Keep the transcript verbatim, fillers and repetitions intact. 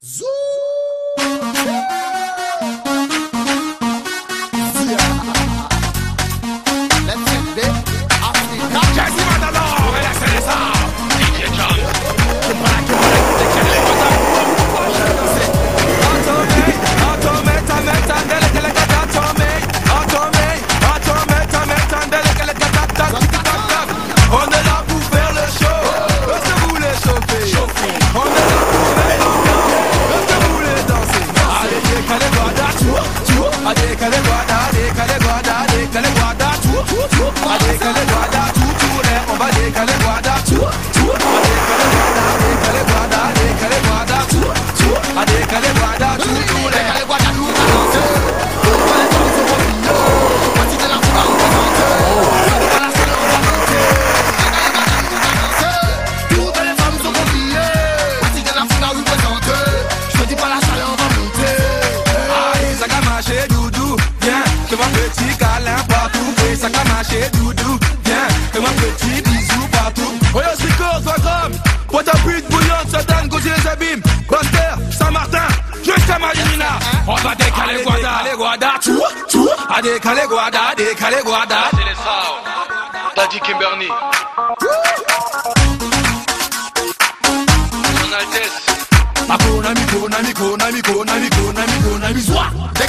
Zou! Petit câlin partout, et ça a marché doudou. Viens, fais-moi petit bisou partout. Oh yo, Slico, toi comme, pour ta pute bouillante, Satan, Gauthier les abîmes, Buster, Saint-Martin, jusqu'à Marinina. On va décaler Guada, décaler Guada, tout, tout. À décaler Guada, décaler Guada. C'est les sounds, Daddy Kimberly. Son Altesse. Akona mi kona mi kona mi kona mi kona mi kona mi zwa.